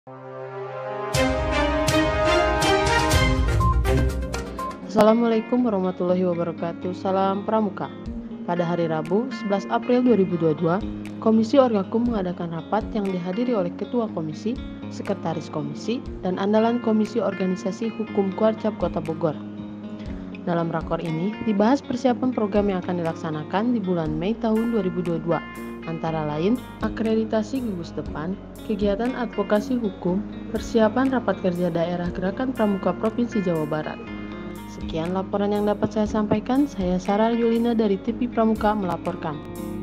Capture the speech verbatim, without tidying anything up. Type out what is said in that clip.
Assalamualaikum warahmatullahi wabarakatuh. Salam Pramuka. Pada hari Rabu, sebelas April dua ribu dua puluh dua, Komisi Orgakum mengadakan rapat yang dihadiri oleh Ketua Komisi, Sekretaris Komisi, dan Andalan Komisi Organisasi Hukum Kuarcap Kota Bogor. Dalam rakor ini, dibahas persiapan program yang akan dilaksanakan di bulan Mei tahun dua ribu dua puluh dua, antara lain akreditasi gugus depan, kegiatan advokasi hukum, persiapan rapat kerja daerah Gerakan Pramuka Provinsi Jawa Barat. Sekian laporan yang dapat saya sampaikan. Saya Sarah Yulina dari T V Pramuka melaporkan.